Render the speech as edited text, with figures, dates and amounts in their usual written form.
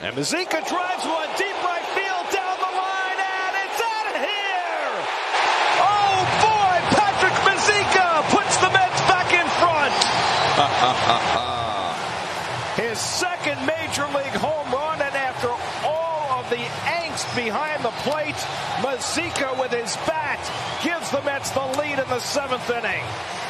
And Mazeika drives one deep right field down the line, and it's out of here! Oh boy, Patrick Mazeika puts the Mets back in front! His second major league home run, and after all of the angst behind the plate, Mazeika with his bat gives the Mets the lead in the 7th inning.